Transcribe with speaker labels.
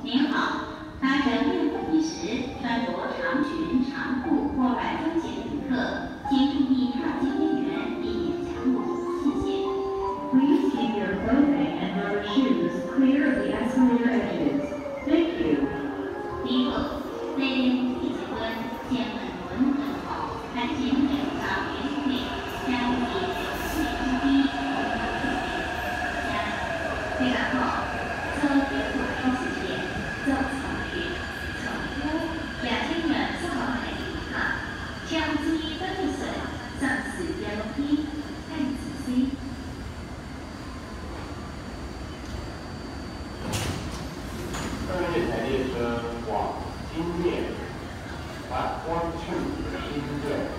Speaker 1: 您好，搭乘电扶梯时穿着长裙、长裤或白拖鞋的旅客，请注意踏阶边缘，避免夹路。谢谢。
Speaker 2: Please keep your clothing and rubber shoes clear of the escalator edges. Thank you.
Speaker 1: 第一个，内电扶梯结婚，见本轮正好，看见美上原图内，将注意四梯低，加对感号，车别过超时线，走草原，草坡，亚青人是好海景卡，请注意分路水，上次电楼梯，看仔细。
Speaker 3: 这台列车往新店，Platform 2，新店。